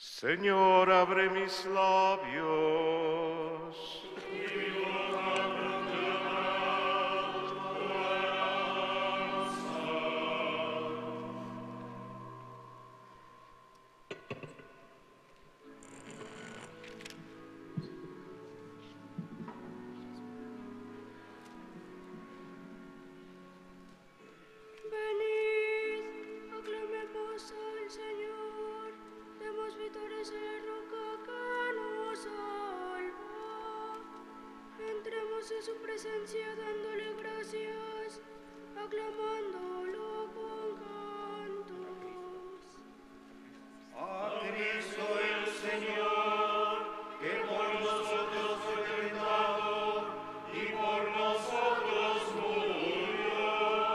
Señor, abre mis labios. Venid, aclamemos al Señor, demos vítores a la roca que nos salva. Entremos en su presencia dándole gracias, aclamándolo con cantos. A Cristo el Señor, que por nosotros fue tentado y por nosotros murió.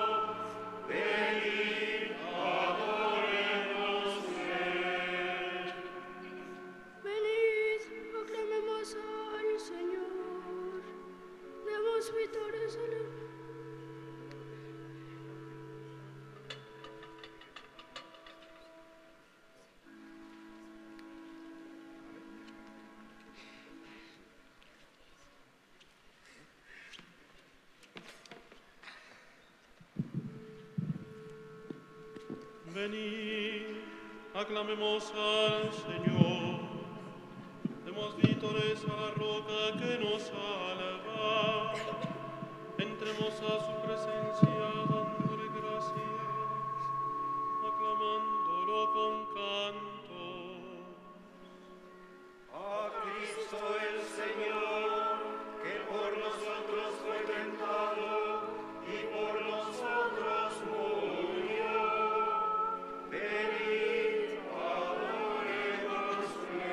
Venid, adorémosle. Venid, aclamemos al Señor, demos vítores a la Venid, aclamemos al Señor, demos vítores a la roca que nos salva, entremos a su presencia dándole gracias, aclamándolo con cantos. A Cristo el Señor, que por nosotros fue tentado y por nosotros murió. Venid, adorémosle.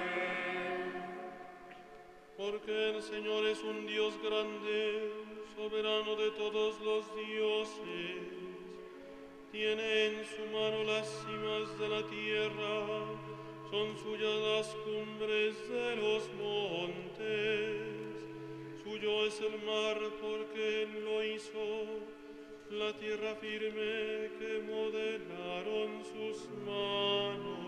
Porque el Señor es un Dios grande, soberano de todos los dioses. Tiene en su mano las cimas de la tierra, son suyas las cumbres de los montes. Suyo es el mar porque Él lo hizo, la tierra firme que modelaron sus manos.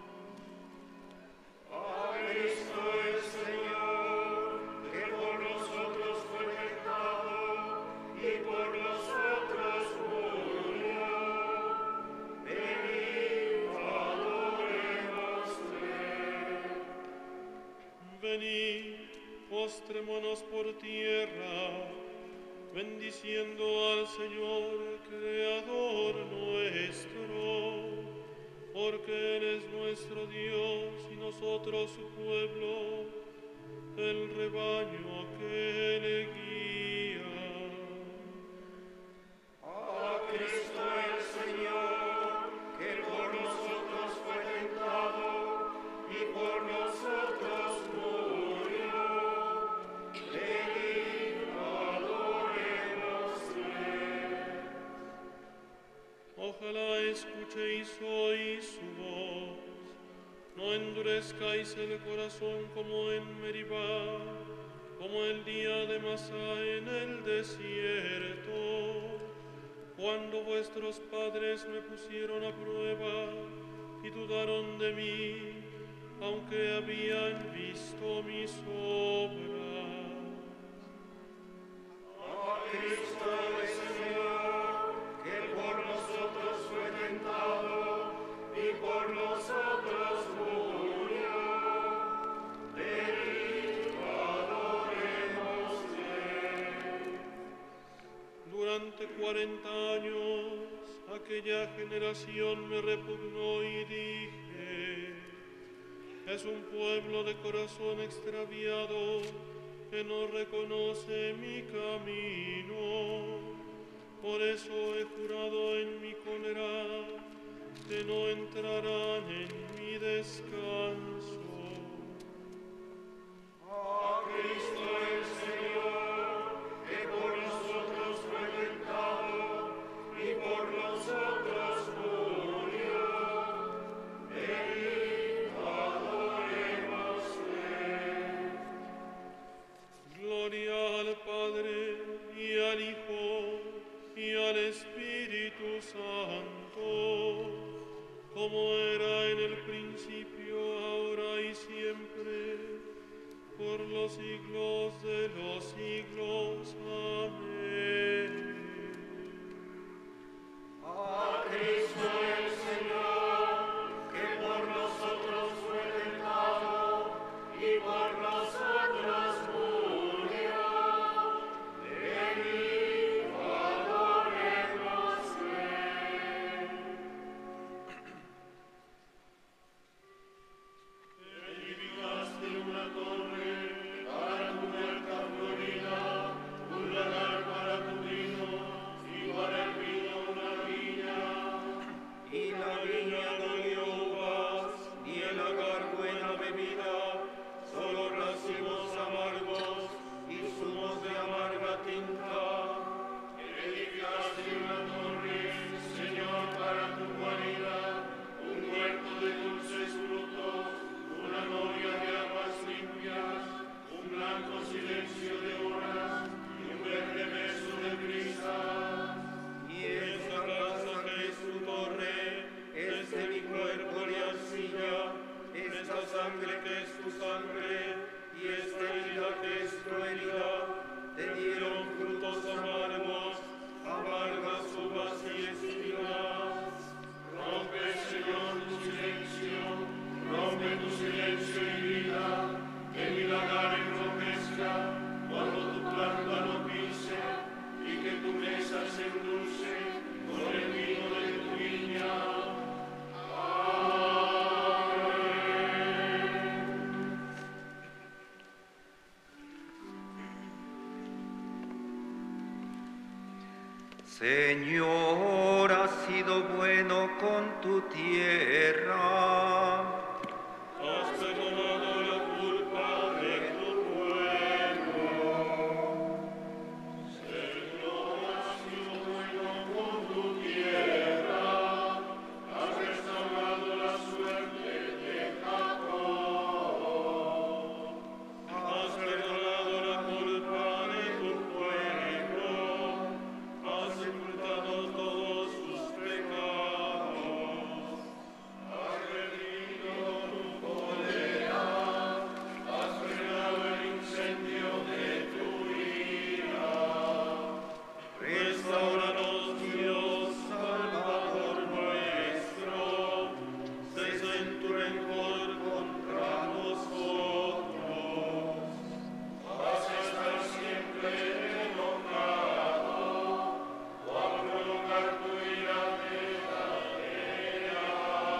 A Cristo el Señor, que por nosotros fue tentado y por nosotros murió. Venid, adorémosle. Venid, postrémonos por tierra, bendiciendo al Señor, Creador nuestro, porque Él es nuestro Dios y nosotros su pueblo, el rebaño que le guía. A Cristo el Señor, que por nosotros fue tentado y por nosotros murió. Venid, adorémosle. Ojalá escuchéis hoy su voz, no endurezcáis el corazón como en Meribá, como el día de Masá en el desierto, cuando vuestros padres me pusieron a prueba y dudaron de mí, aunque habían visto mis obras. A Cristo el Señor, que por nosotros fue tentado y por nosotros murió. Venid, adorémosle. Durante 40 años aquella generación me repugnó y dije, es un pueblo de corazón extraviado que no reconoce mi camino. Por eso he jurado en mi cólera que no entrarán en mi descanso. A Cristo el Señor, que por nosotros fue tentado y por nosotros murió. Venid, adorémosle. Gloria al Padre y al Hijo y al Espíritu Santo, como era en el principio, ahora por los siglos de los siglos. Amén. A Cristo el Señor, que por nosotros fue tentado y por nosotros murió. Venid, adorémosle. Edificaste una torre para tu huerta florida, un lagar para tu vino y para el vino una viña. Y la viña no dio uvas, ni el lagar buena bebida, solo racimos amargos y zumos de amarga tinta. Edificaste una torre, Señor, para tu guarida, un huerto de dulces frutos, una novia de aguas limpias, un blanco silencio de horas y un verde beso de brisa. Y esta casa que es tu torre, este mi cuerpo de arcilla, esta sangre que es tu sangre, y esta herida que es tu herida, te dieron frutos amargos, amargas uvas y espigas. Rompe, Señor, tu silencio, rompe tu silencio y vida, que mi lagar enrojezca cuando tu planta no pise, y que tu mesa se endulce con el vino de tu viña. Señor, has sido bueno con tu tierra. Has perdonado la culpa de tu pueblo. Señor, has sido bueno con tu tierra, has restaurado la suerte de Jacob. Has perdonado la culpa de tu pueblo. Has sepultado todos sus pecados. Has redimido tu cólera, has frenado el incendio de tu ira. Restauranos, Dios, Salvador nuestro, cesa en tu rencor contra nosotros. Vas a estar siempre enojado, o a prolongar tu ira verdadera.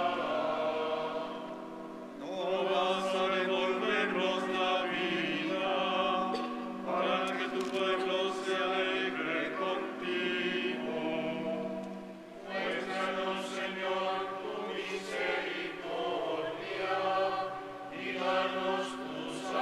No vas a devolvernos la vida, para que tu pueblo se alegre contigo. Muéstranos, Señor, tu misericordia y danos tu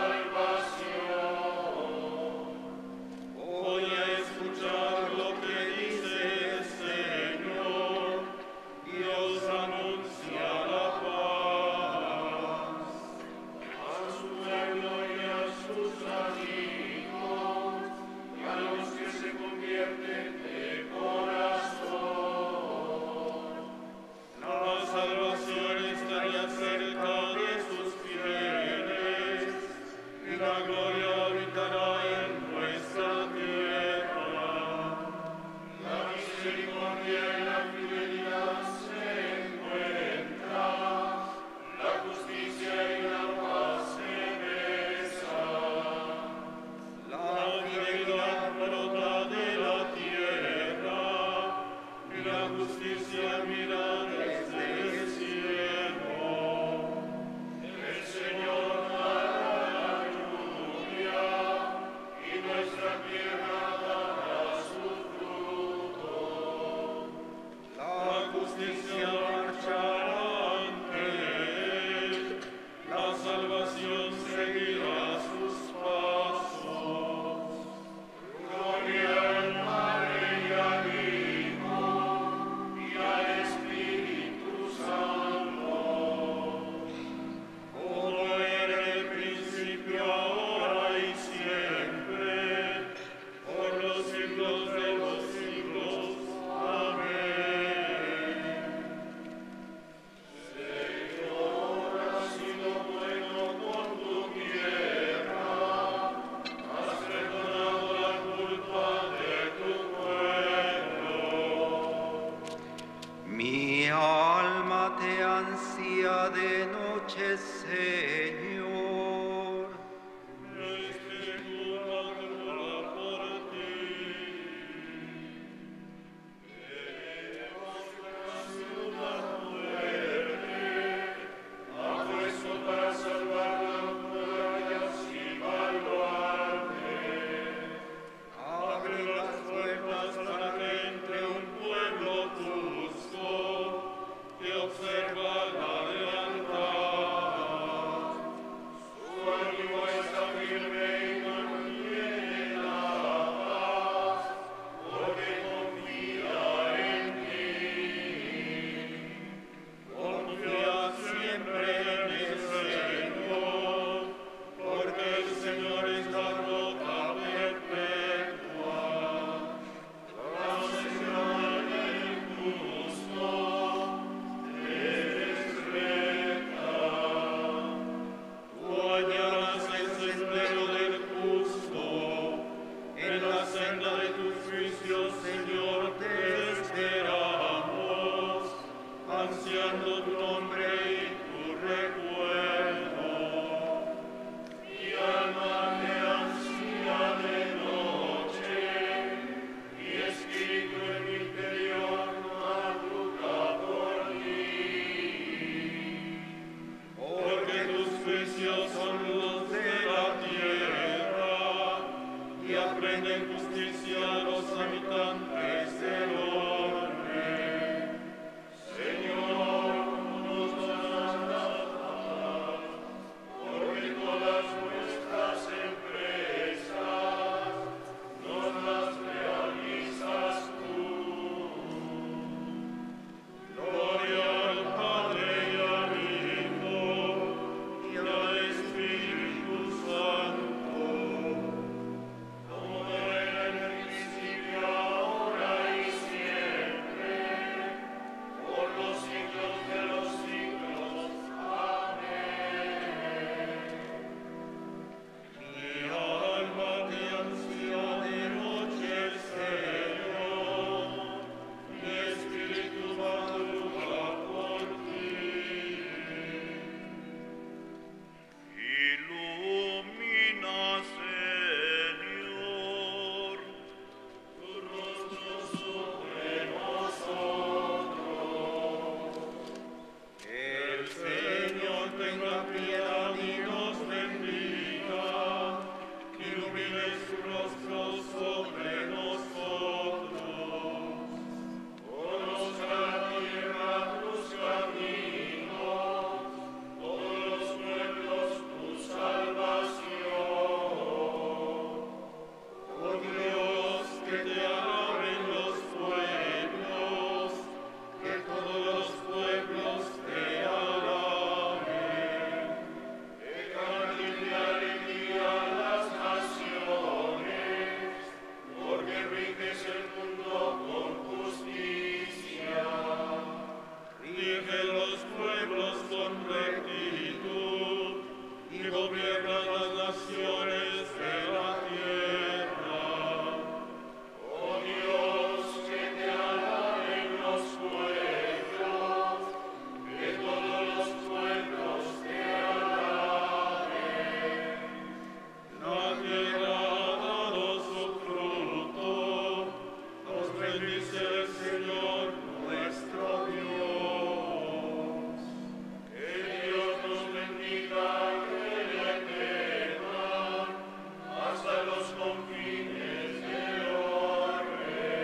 salvación. Voy a escuchar lo que dice el Señor, Dios anuncia la paz. A su pueblo y a sus amigos, y a los que se convierten de corazón. La salvación estaría cerca de sus fieles, y la gloria habitará en nuestra tierra. La misericordia y la fidelidad se encuentran, la justicia y la paz se besan. La fidelidad brota de la tierra, y la justicia mira desde el cielo. El Señor da la lluvia, y nuestra tierra dará su fruto. La justicia marchará ante él, la salvación seguirá sus pasos. Gloria al Padre y al Hijo y al Espíritu Santo. Como era en el principio, ahora y siempre, por los siglos de los siglos. Amén. Mi alma te ansía de noche, Señor. Espíritu madruga por ti. Apuesto para salvar las murallas y baluarte. Abre las puertas para que entre un pueblo justo que observa la lealtad. Su ánimo está firme y mantiene la paz, porque confía en ti. Confía siempre en el Señor, porque el Señor es la roca perpetua. La señal del justo es recta. Tú hallarás el sendero del justo, en la senda de tus juicios, Señor, te esperamos, ansiando tu nombre y tu recuerdo. Mi alma te ansía de noche, mi espíritu en mi interior madruga por ti. Porque tus juicios son los de la tierra, y aprenden justicia a los habitantes del orbe. Señor, nos das la paz, porque todas nuestras empresas nos las realizas tú. Gloria al Padre y al Hijo y al Espíritu Santo, Como era en el principio, ahora y siempre, por los siglos de los siglos. Amén. mi alma te ansía de noche, Señor, mi espíritu madruga por ti. Ilumina, Señor, Tu rostro sobre nosotros. El Señor tenga piedad y nos bendiga, ilumine su rostro sobre nosotros. Conozca la tierra tus caminos, todos los pueblos tu salvación. Oh Dios, que te alaben los pueblos, que todos los pueblos te alaben. Que canten de alegría las naciones, porque riges el mundo con justicia. Rige los pueblos con rectitud y gobierna las naciones de la tierra. Oh Dios, que te alaben los pueblos, que todos los pueblos te alaben. La tierra ha dado su fruto, nos bendice el Señor nuestro Dios. Que Dios nos bendiga y que le teman hasta los confines del orbe.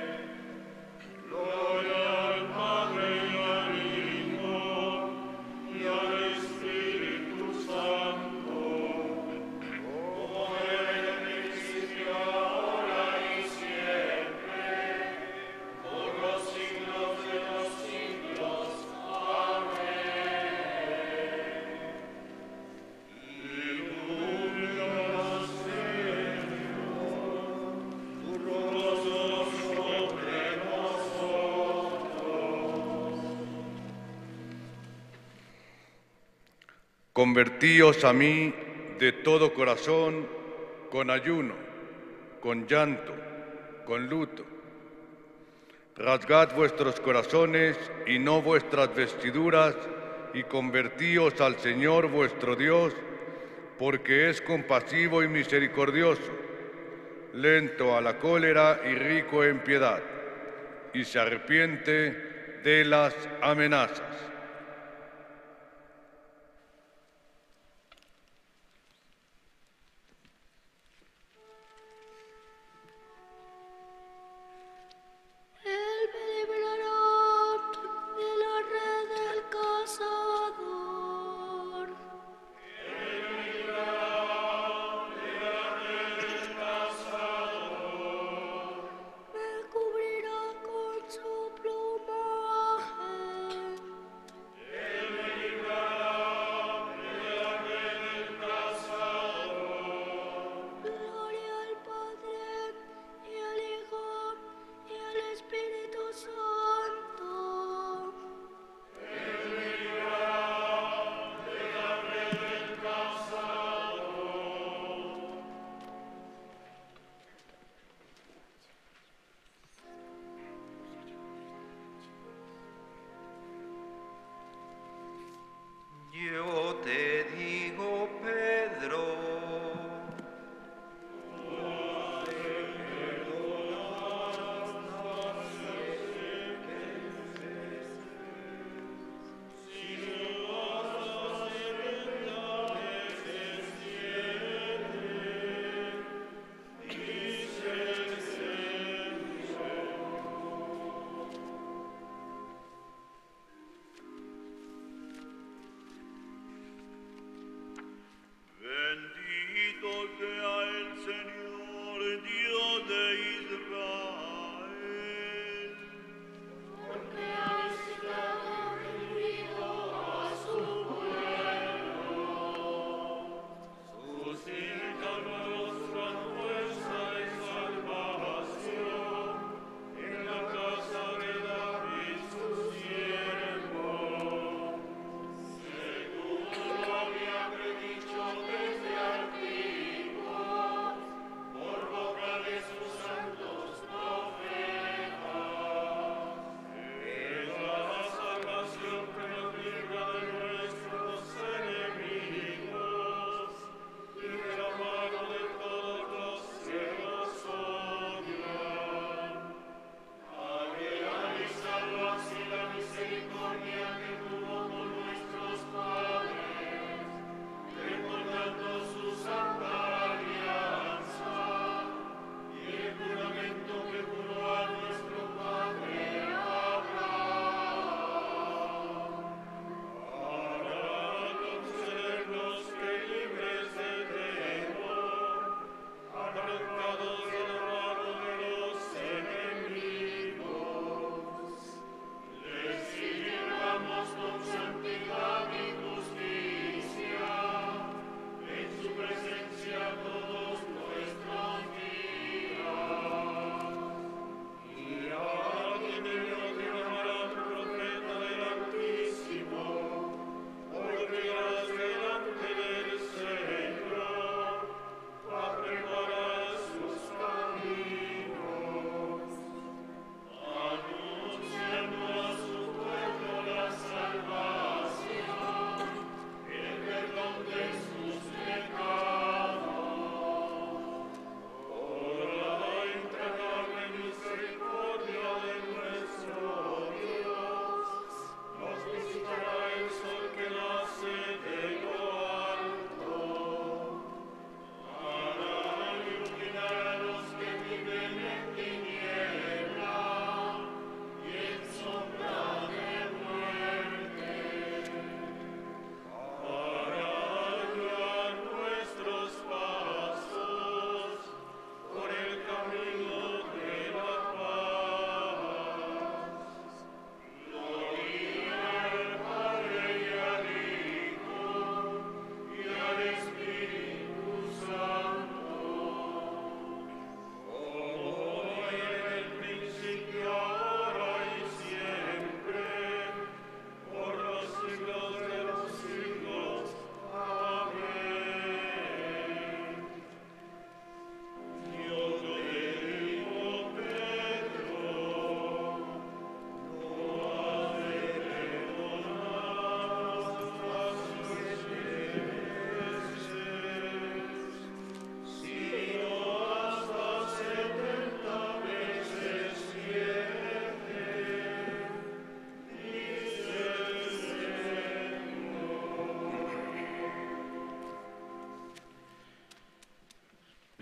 Gloria al Padre y al Hijo y al Espíritu Santo, Como era en el principio, ahora y siempre, por los siglos de los siglos. Amén. ilumina, Señor, tu rostro sobre nosotros. Convertíos a mí de todo corazón, con ayuno, con llanto, con luto. Rasgad vuestros corazones y no vuestras vestiduras, y convertíos al Señor vuestro Dios, porque es compasivo y misericordioso, lento a la cólera y rico en piedad, y se arrepiente de las amenazas. Él me librará de la red del cazador. Me cubrirá con su plumaje.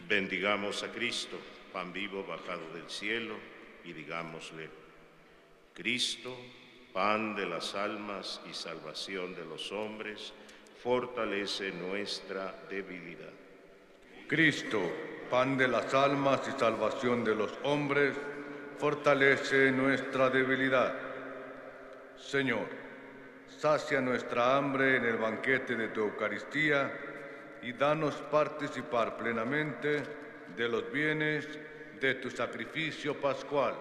Bendigamos a Cristo, pan vivo bajado del cielo, y digámosle: Cristo, pan de las almas y salvación de los hombres, fortalece nuestra debilidad. Cristo, pan de las almas y salvación de los hombres, fortalece nuestra debilidad. Señor, sacia nuestra hambre en el banquete de tu Eucaristía y danos participar plenamente de los bienes de tu sacrificio pascual.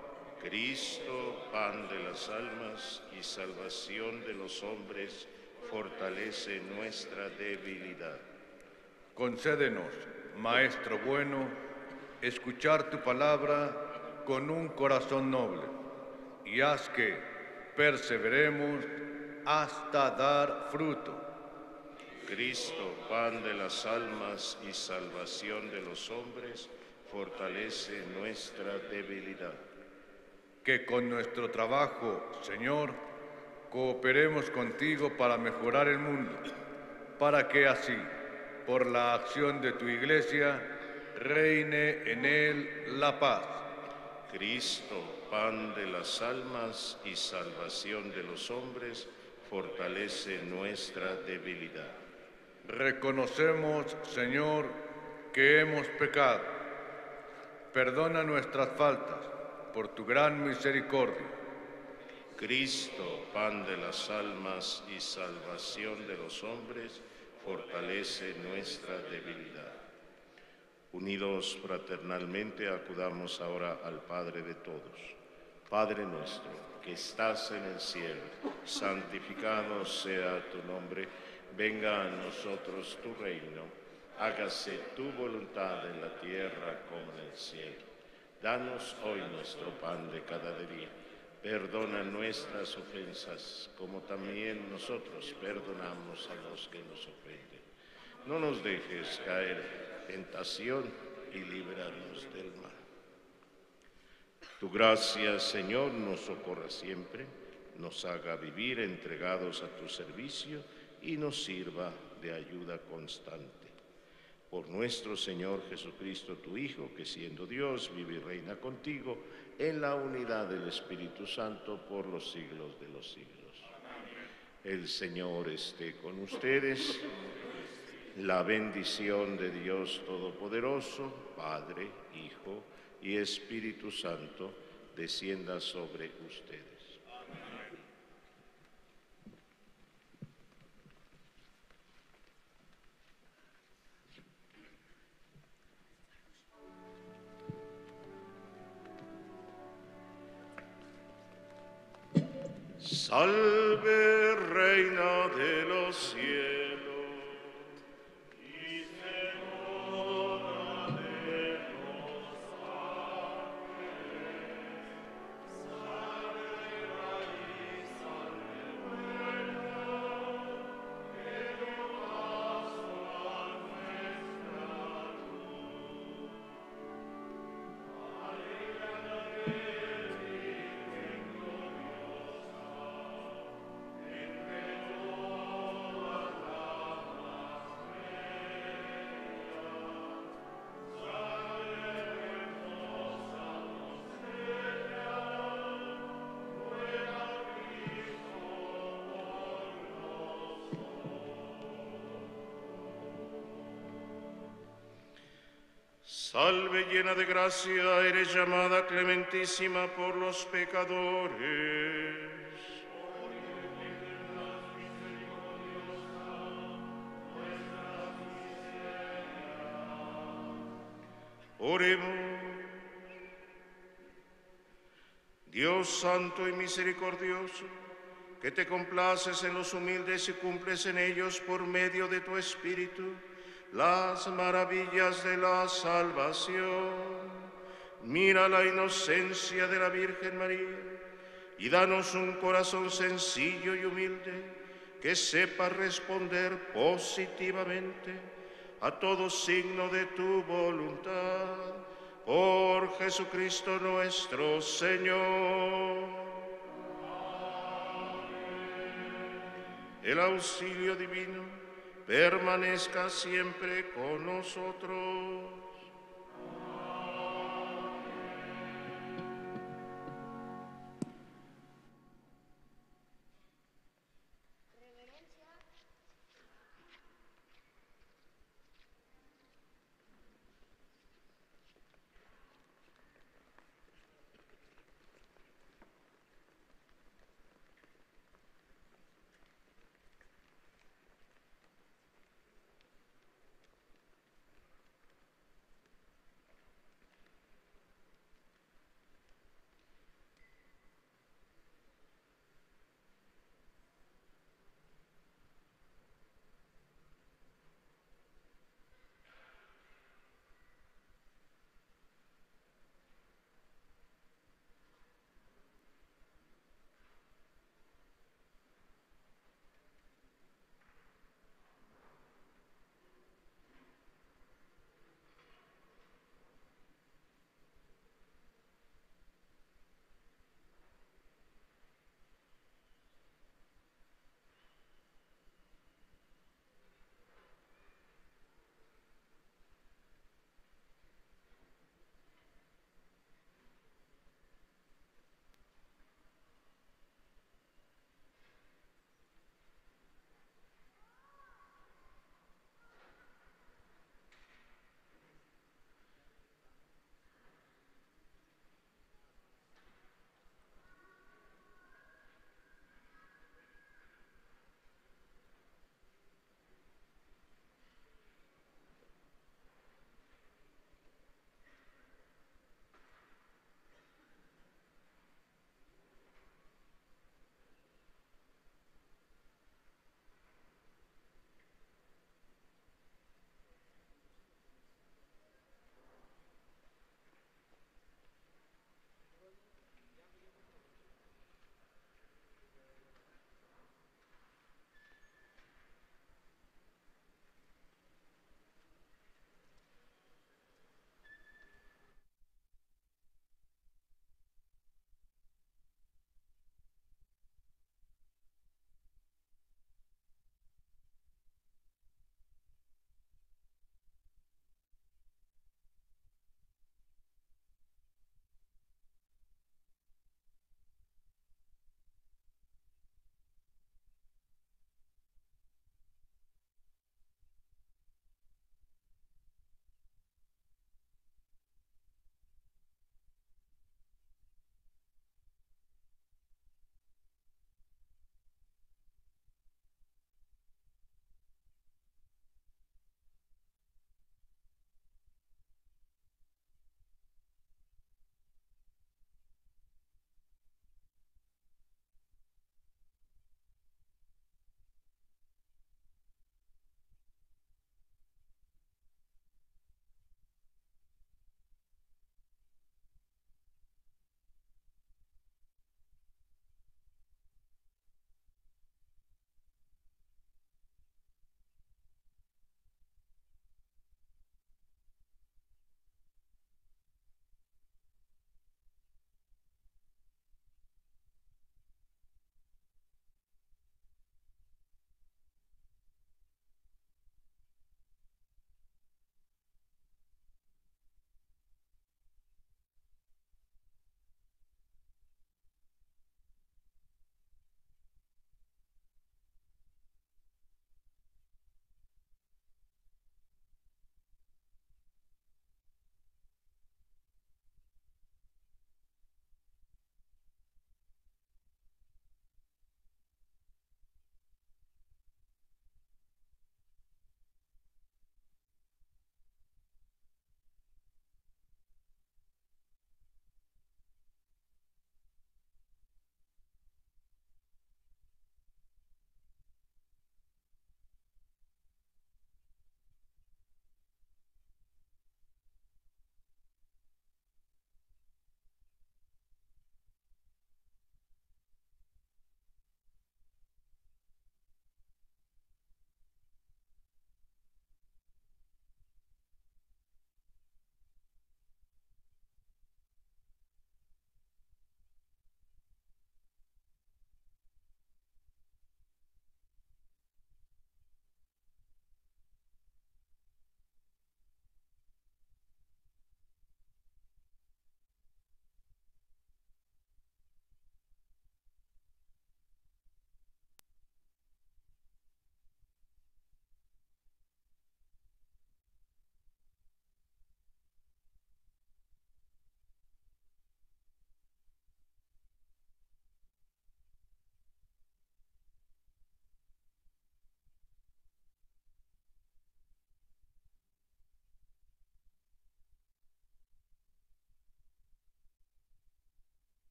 Cristo, pan de las almas y salvación de los hombres, fortalece nuestra debilidad. Concédenos, Maestro bueno, escuchar tu palabra con un corazón noble y haz que perseveremos hasta dar fruto. Cristo, pan de las almas y salvación de los hombres, fortalece nuestra debilidad. Que con nuestro trabajo, Señor, cooperemos contigo para mejorar el mundo, para que así, por la acción de tu Iglesia, reine en él la paz. Cristo, pan de las almas y salvación de los hombres, fortalece nuestra debilidad. Reconocemos, Señor, que hemos pecado. Perdona nuestras faltas por tu gran misericordia. Cristo, pan de las almas y salvación de los hombres, fortalece nuestra debilidad. Unidos fraternalmente, acudamos ahora al Padre de todos. Padre nuestro, que estás en el cielo, santificado sea tu nombre. Venga a nosotros tu reino, hágase tu voluntad en la tierra como en el cielo. Danos hoy nuestro pan de cada día. Perdona nuestras ofensas, como también nosotros perdonamos a los que nos ofenden. No nos dejes caer en tentación y líbranos del mal. Tu gracia, Señor, nos socorra siempre, nos haga vivir entregados a tu servicio y nos sirva de ayuda constante. Por nuestro Señor Jesucristo, tu Hijo, que siendo Dios vive y reina contigo en la unidad del Espíritu Santo por los siglos de los siglos. El Señor esté con ustedes. La bendición de Dios Todopoderoso, Padre, Hijo y Espíritu Santo, descienda sobre ustedes. Salve, Reina de los cielos. Salve llena de gracia, eres llamada clementísima por los pecadores. Oremos. Dios santo y misericordioso, que te complaces en los humildes y cumples en ellos por medio de tu Espíritu las maravillas de la salvación. Mira la inocencia de la Virgen María y danos un corazón sencillo y humilde que sepa responder positivamente a todo signo de tu voluntad. Por Jesucristo nuestro Señor. El auxilio divino permanezca siempre con nosotros.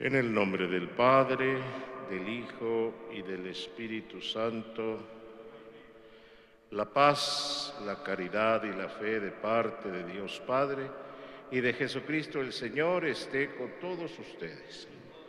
En el nombre del Padre, del Hijo y del Espíritu Santo, la paz, la caridad y la fe de parte de Dios Padre y de Jesucristo el Señor esté con todos ustedes.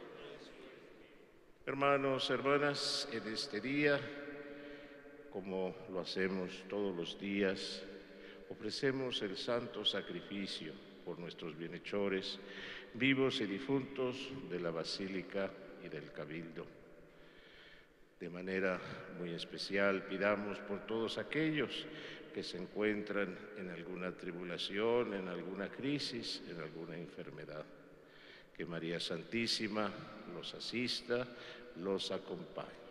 Hermanos, hermanas, en este día, como lo hacemos todos los días, ofrecemos el santo sacrificio por nuestros bienhechores, vivos y difuntos de la Basílica y del Cabildo. De manera muy especial pidamos por todos aquellos que se encuentran en alguna tribulación, en alguna crisis, en alguna enfermedad. Que María Santísima los asista, los acompañe.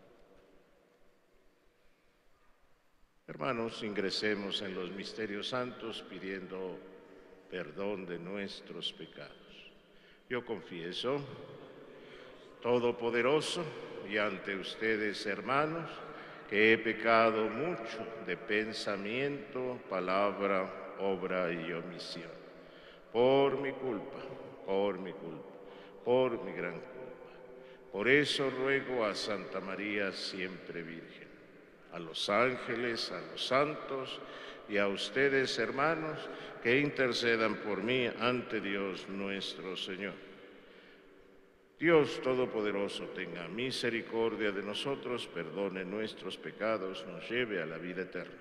Hermanos, ingresemos en los misterios santos pidiendo perdón de nuestros pecados. Yo confieso, Todopoderoso, y ante ustedes, hermanos, que he pecado mucho de pensamiento, palabra, obra y omisión. Por mi culpa, por mi gran culpa. Por eso ruego a Santa María siempre Virgen, a los ángeles, a los santos y a ustedes, hermanos, que intercedan por mí ante Dios nuestro Señor. Dios Todopoderoso tenga misericordia de nosotros, perdone nuestros pecados, nos lleve a la vida eterna.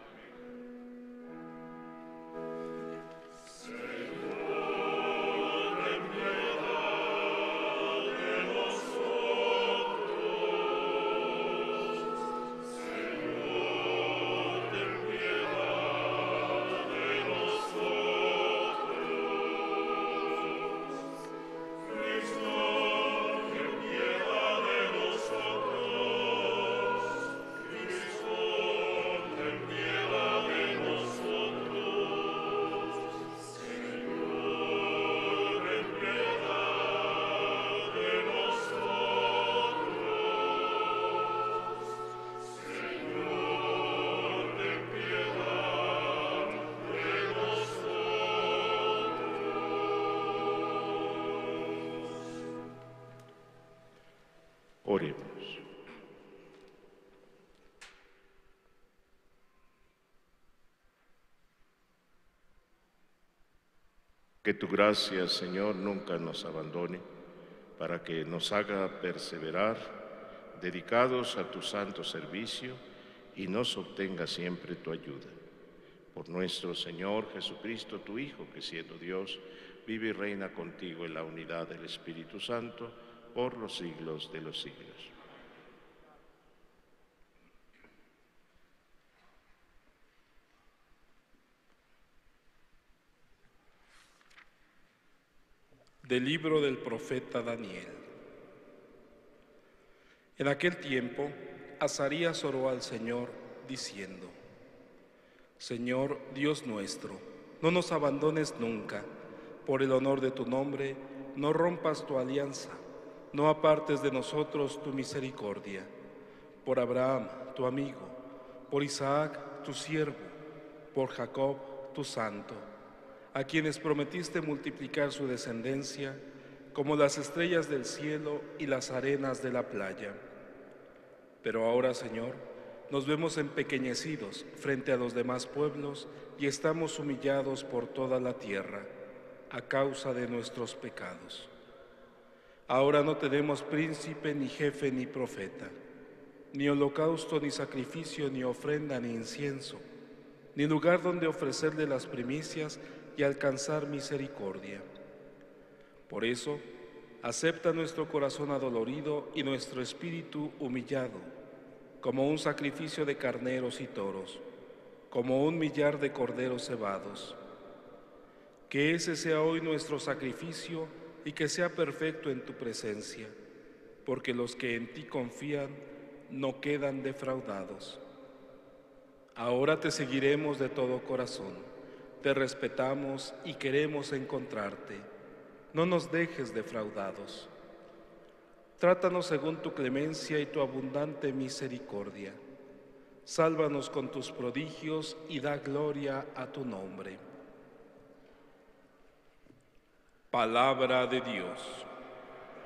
Oremos. Que tu gracia, Señor, nunca nos abandone, para que nos haga perseverar, dedicados a tu santo servicio, y nos obtenga siempre tu ayuda. Por nuestro Señor Jesucristo, tu Hijo, que siendo Dios, vive y reina contigo en la unidad del Espíritu Santo, por los siglos de los siglos. Del libro del profeta Daniel. En aquel tiempo, Azarías oró al Señor, diciendo: Señor Dios nuestro, no nos abandones nunca. Por el honor de tu nombre, no rompas tu alianza. No apartes de nosotros tu misericordia. Por Abraham, tu amigo, por Isaac, tu siervo, por Jacob, tu santo, a quienes prometiste multiplicar su descendencia como las estrellas del cielo y las arenas de la playa. Pero ahora, Señor, nos vemos empequeñecidos frente a los demás pueblos y estamos humillados por toda la tierra a causa de nuestros pecados. Ahora no tenemos príncipe, ni jefe, ni profeta, ni holocausto, ni sacrificio, ni ofrenda, ni incienso, ni lugar donde ofrecerle las primicias y alcanzar misericordia. Por eso, acepta nuestro corazón adolorido y nuestro espíritu humillado, como un sacrificio de carneros y toros, como un millar de corderos cebados. Que ese sea hoy nuestro sacrificio y que sea perfecto en tu presencia, porque los que en ti confían no quedan defraudados. Ahora te seguiremos de todo corazón, te respetamos y queremos encontrarte. No nos dejes defraudados. Trátanos según tu clemencia y tu abundante misericordia. Sálvanos con tus prodigios y da gloria a tu nombre. Palabra de Dios.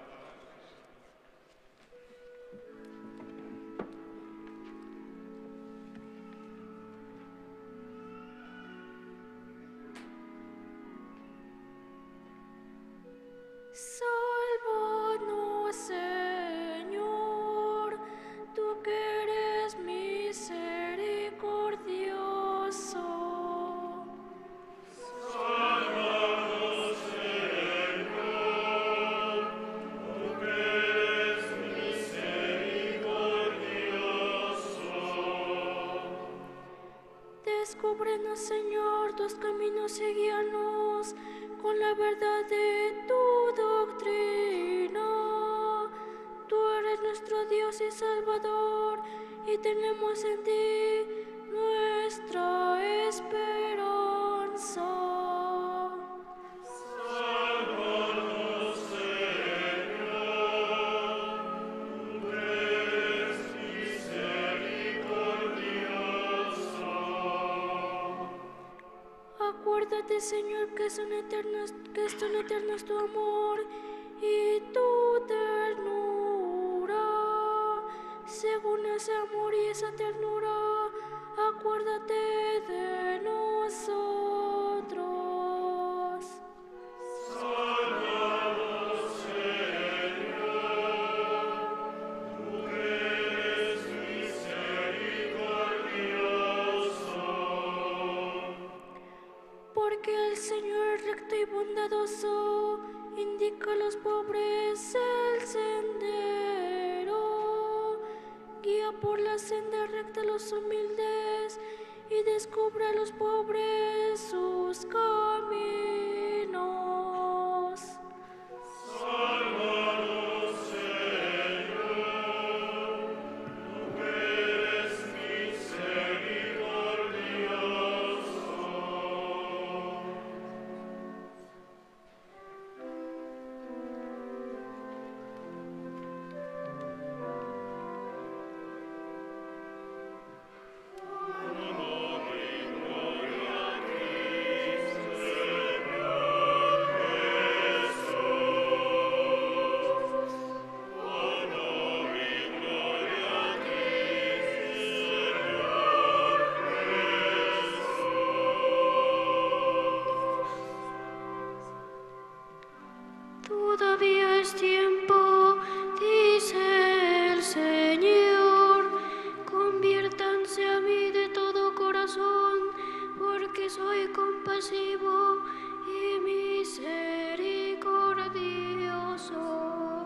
Sálvanos, Señor, tú que eres misericordioso. Sálvanos, Señor, tú que eres misericordioso. Descúbrenos, Señor, tus caminos y guíanos con la verdad de tu doctrina. Tú eres nuestro Dios y Salvador, y tenemos en ti nuestra esperanza. Sálvanos, Señor, tú que eres misericordioso. Acuérdate, Señor, que son eternas tu amor y tu ternura. Según ese amor y esa ternura, acuérdate de nosotros. Sálvanos, Señor, tú que eres misericordioso. Porque el Señor es recto y bondadoso, indica a los pobres el sendero, guía por la senda recta a los humildes y descubre a los pobres sus caminos. Sálvanos, Señor, tú que eres misericordioso. Todavía es tiempo, dice el Señor, conviértanse a mí de todo corazón, porque soy compasivo y misericordioso.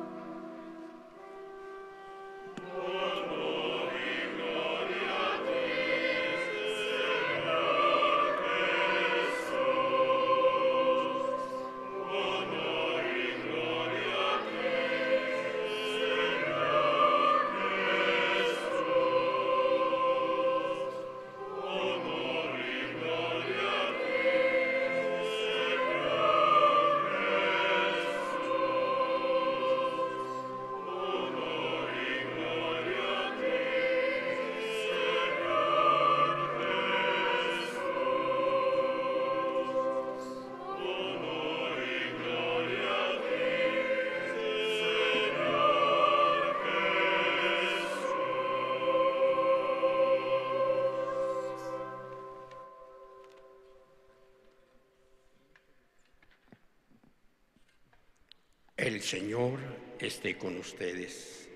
El Señor esté con ustedes.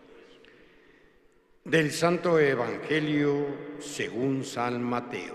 Del Santo Evangelio según San Mateo.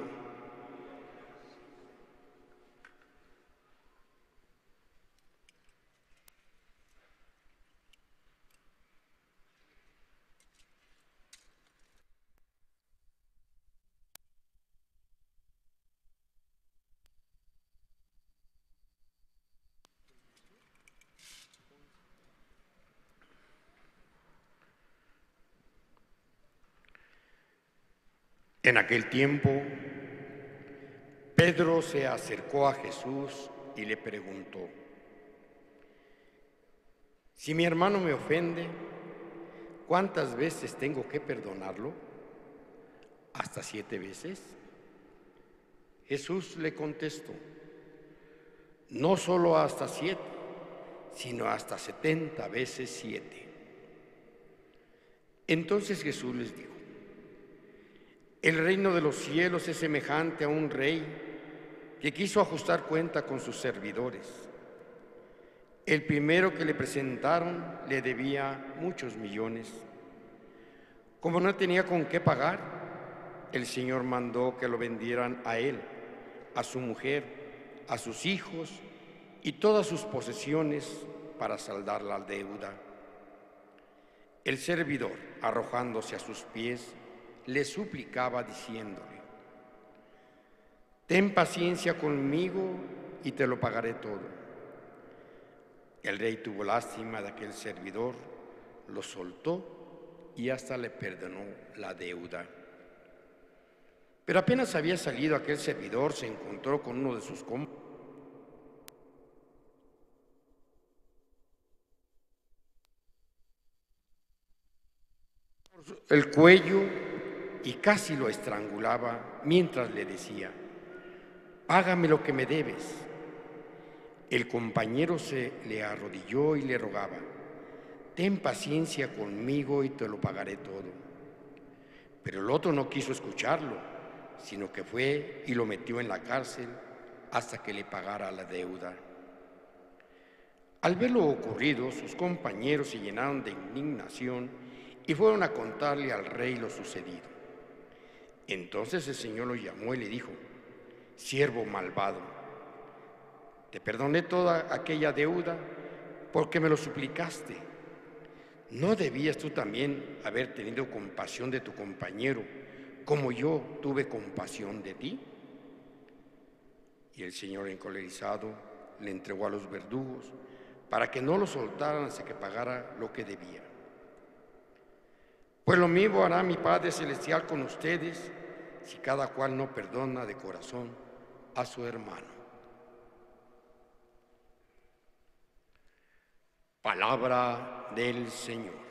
En aquel tiempo, Pedro se acercó a Jesús y le preguntó: si mi hermano me ofende, ¿cuántas veces tengo que perdonarlo? ¿Hasta 7 veces? Jesús le contestó: no solo hasta 7, sino hasta 70 veces 7. Entonces Jesús les dijo: el reino de los cielos es semejante a un rey que quiso ajustar cuenta con sus servidores. El primero que le presentaron le debía muchos millones. Como no tenía con qué pagar, el Señor mandó que lo vendieran a él, a su mujer, a sus hijos y todas sus posesiones para saldar la deuda. El servidor, arrojándose a sus pies, le suplicaba diciéndole: «Ten paciencia conmigo y te lo pagaré todo». El rey tuvo lástima de aquel servidor, lo soltó y hasta le perdonó la deuda. Pero apenas había salido aquel servidor, se encontró con uno de sus compañeros. El cuello y casi lo estrangulaba mientras le decía: «Págame lo que me debes». El compañero se le arrodilló y le rogaba: «Ten paciencia conmigo y te lo pagaré todo». Pero el otro no quiso escucharlo, sino que fue y lo metió en la cárcel hasta que le pagara la deuda. Al ver lo ocurrido, sus compañeros se llenaron de indignación y fueron a contarle al rey lo sucedido. Entonces el Señor lo llamó y le dijo: «Siervo malvado, te perdoné toda aquella deuda porque me lo suplicaste. ¿No debías tú también haber tenido compasión de tu compañero, como yo tuve compasión de ti?». Y el Señor, encolerizado, le entregó a los verdugos para que no lo soltaran hasta que pagara lo que debía. Pues lo mismo hará mi Padre Celestial con ustedes si cada cual no perdona de corazón a su hermano. Palabra del Señor.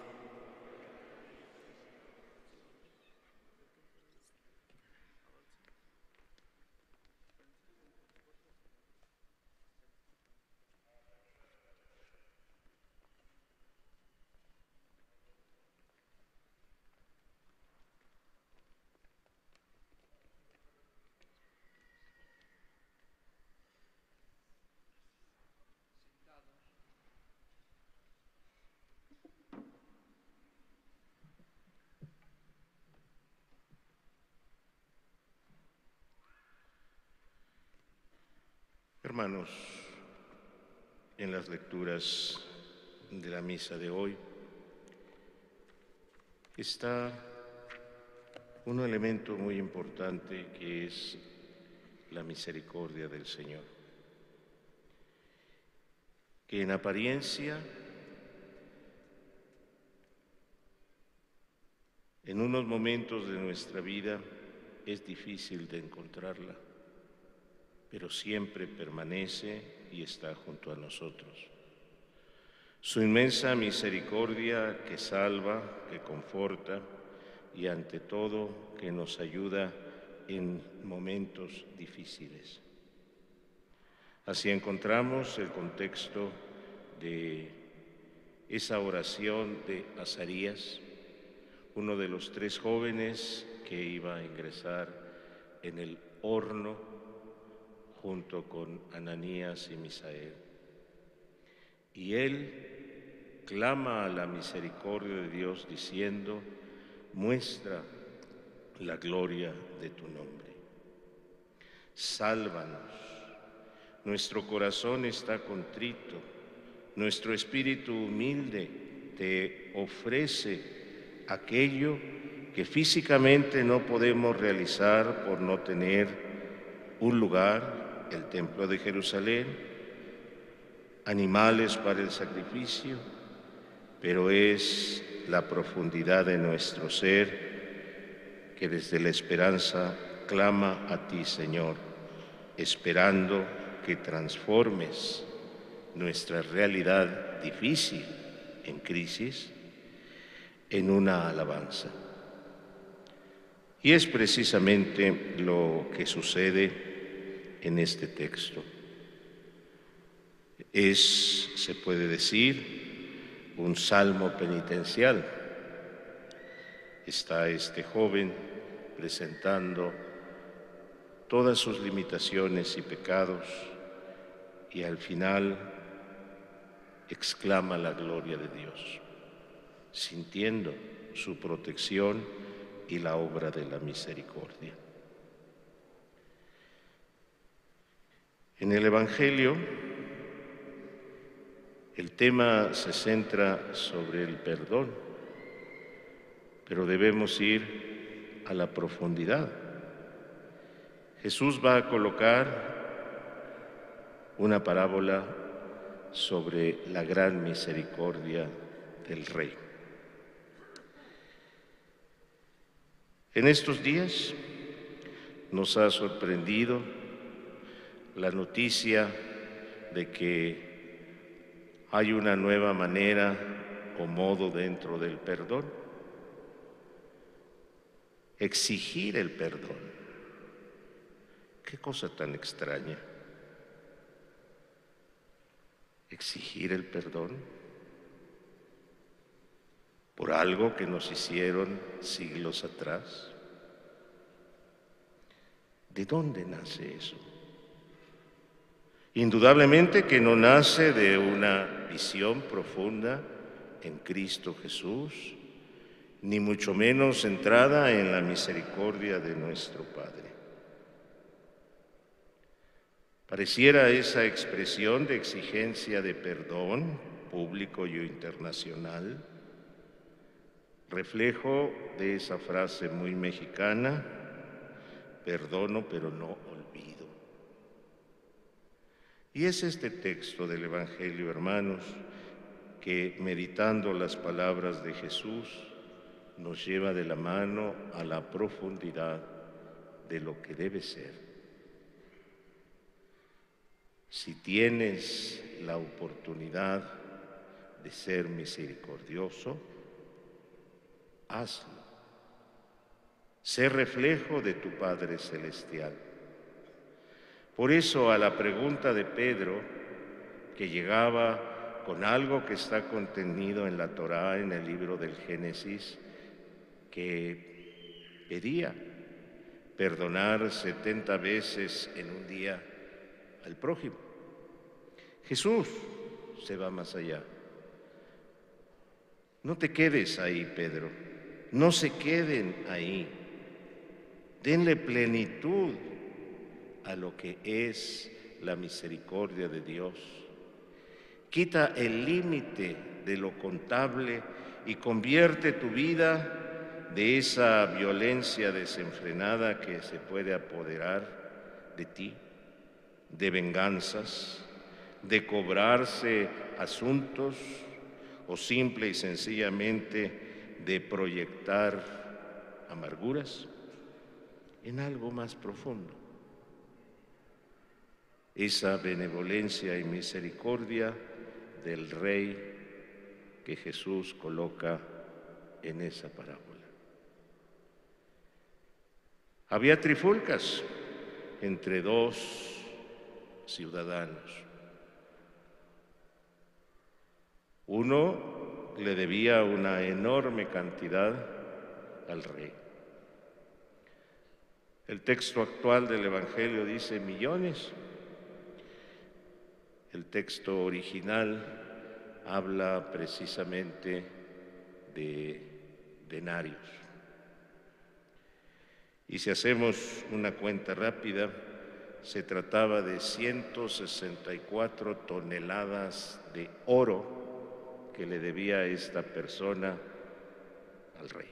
Hermanos, en las lecturas de la misa de hoy está un elemento muy importante que es la misericordia del Señor, que en apariencia, en unos momentos de nuestra vida es difícil de encontrarla, pero siempre permanece y está junto a nosotros. Su inmensa misericordia que salva, que conforta y ante todo que nos ayuda en momentos difíciles. Así encontramos el contexto de esa oración de Azarías, uno de los 3 jóvenes que iba a ingresar en el horno junto con Ananías y Misael. Y él clama a la misericordia de Dios diciendo: muestra la gloria de tu nombre. Sálvanos. Nuestro corazón está contrito, nuestro espíritu humilde te ofrece aquello que físicamente no podemos realizar por no tener un lugar, el templo de Jerusalén, animales para el sacrificio, pero es la profundidad de nuestro ser que desde la esperanza clama a ti, Señor, esperando que transformes nuestra realidad difícil, en crisis, en una alabanza. Y es precisamente lo que sucede en este texto. Es, se puede decir, un salmo penitencial. Está este joven presentando todas sus limitaciones y pecados y al final exclama la gloria de Dios, sintiendo su protección y la obra de la misericordia. En el Evangelio, el tema se centra sobre el perdón, pero debemos ir a la profundidad. Jesús va a colocar una parábola sobre la gran misericordia del Rey. En estos días nos ha sorprendido la noticia de que hay una nueva manera o modo dentro del perdón. Exigir el perdón. Qué cosa tan extraña. Exigir el perdón por algo que nos hicieron siglos atrás. ¿De dónde nace eso? Indudablemente que no nace de una visión profunda en Cristo Jesús, ni mucho menos centrada en la misericordia de nuestro Padre. Pareciera esa expresión de exigencia de perdón, público y internacional, reflejo de esa frase muy mexicana, perdono pero no olvido. Y es este texto del Evangelio, hermanos, que meditando las palabras de Jesús nos lleva de la mano a la profundidad de lo que debe ser. Si tienes la oportunidad de ser misericordioso, hazlo. Sé reflejo de tu Padre Celestial. Por eso, a la pregunta de Pedro, que llegaba con algo que está contenido en la Torá, en el libro del Génesis, que pedía perdonar 70 veces en un día al prójimo. Jesús se va más allá. No te quedes ahí, Pedro. No se queden ahí. Denle plenitud a lo que es la misericordia de Dios. Quita el límite de lo contable y convierte tu vida de esa violencia desenfrenada que se puede apoderar de ti, de venganzas, de cobrarse asuntos o simple y sencillamente de proyectar amarguras en algo más profundo. Esa benevolencia y misericordia del Rey que Jesús coloca en esa parábola. Había trifulcas entre dos ciudadanos. Uno le debía una enorme cantidad al Rey. El texto actual del Evangelio dice millones. El texto original habla precisamente de denarios. Y si hacemos una cuenta rápida, se trataba de 164 toneladas de oro que le debía esta persona al Rey.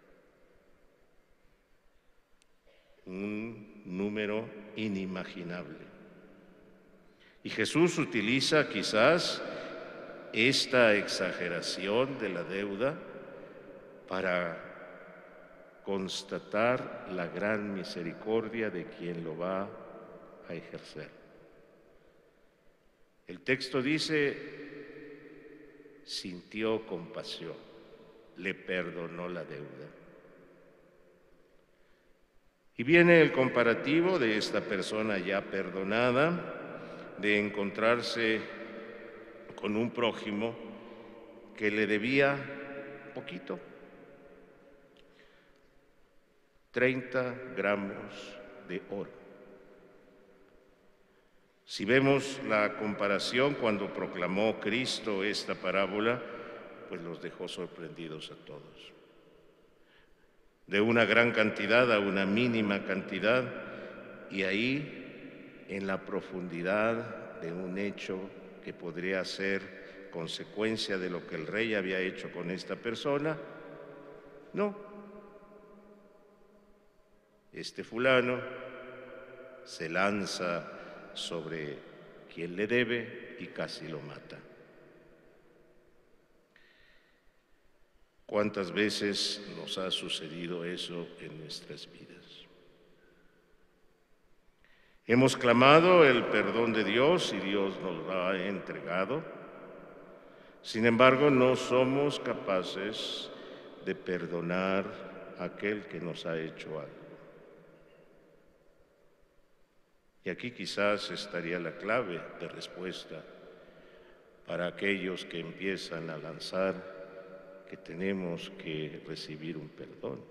Un número inimaginable. Y Jesús utiliza quizás esta exageración de la deuda para constatar la gran misericordia de quien lo va a ejercer. El texto dice, sintió compasión, le perdonó la deuda. Y viene el comparativo de esta persona ya perdonada, de encontrarse con un prójimo que le debía poquito, 30 gramos de oro. Si vemos la comparación cuando proclamó Cristo esta parábola, pues los dejó sorprendidos a todos. De una gran cantidad a una mínima cantidad, y ahí, en la profundidad de un hecho que podría ser consecuencia de lo que el rey había hecho con esta persona, no. Este fulano se lanza sobre quien le debe y casi lo mata. ¿Cuántas veces nos ha sucedido eso en nuestras vidas? Hemos clamado el perdón de Dios y Dios nos lo ha entregado. Sin embargo, no somos capaces de perdonar a aquel que nos ha hecho algo. Y aquí quizás estaría la clave de respuesta para aquellos que empiezan a lanzar que tenemos que recibir un perdón.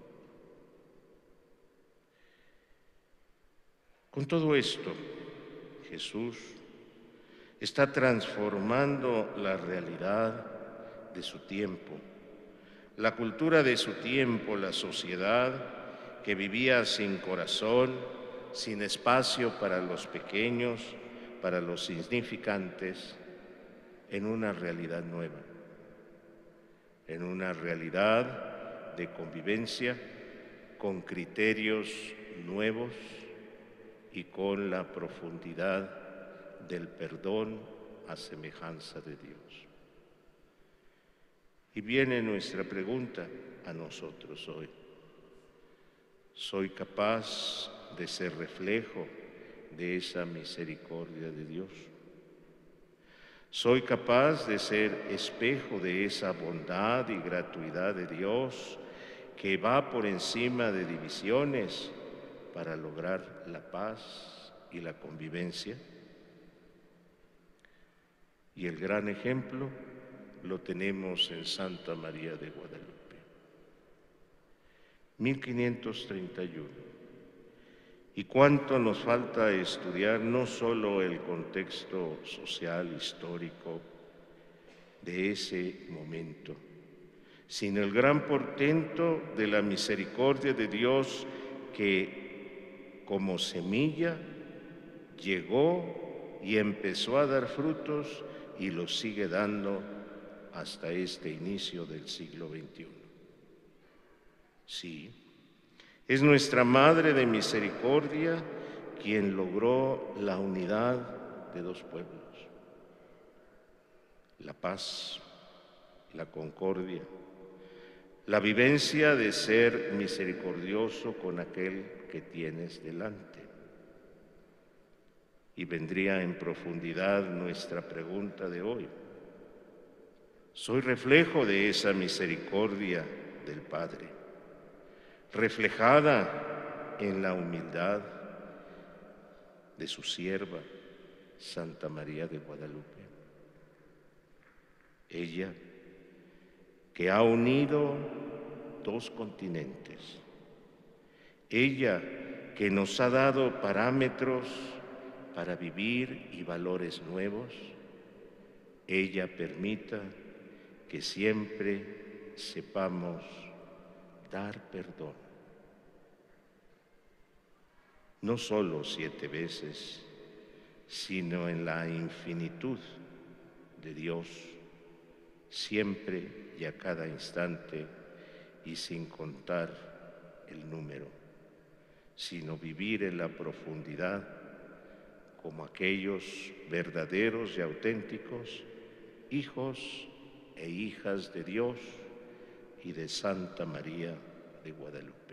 Con todo esto, Jesús está transformando la realidad de su tiempo, la cultura de su tiempo, la sociedad que vivía sin corazón, sin espacio para los pequeños, para los insignificantes, en una realidad nueva, en una realidad de convivencia con criterios nuevos y con la profundidad del perdón a semejanza de Dios. Y viene nuestra pregunta a nosotros hoy. ¿Soy capaz de ser reflejo de esa misericordia de Dios? ¿Soy capaz de ser espejo de esa bondad y gratuidad de Dios que va por encima de divisiones para lograr la paz y la convivencia? Y el gran ejemplo lo tenemos en Santa María de Guadalupe. 1531. Y cuánto nos falta estudiar no solo el contexto social, histórico de ese momento, sino el gran portento de la misericordia de Dios que como semilla llegó y empezó a dar frutos y los sigue dando hasta este inicio del siglo XXI. Sí. Es nuestra Madre de Misericordia quien logró la unidad de dos pueblos, la paz, la concordia, la vivencia de ser misericordioso con aquel que tienes delante. Y vendría en profundidad nuestra pregunta de hoy. ¿Soy reflejo de esa misericordia del Padre, reflejada en la humildad de su sierva, Santa María de Guadalupe? Ella, que ha unido dos continentes, ella que nos ha dado parámetros para vivir y valores nuevos, ella permita que siempre sepamos dar perdón. No solo 7 veces, sino en la infinitud de Dios, siempre y a cada instante y sin contar el número, sino vivir en la profundidad como aquellos verdaderos y auténticos hijos e hijas de Dios y de Santa María de Guadalupe.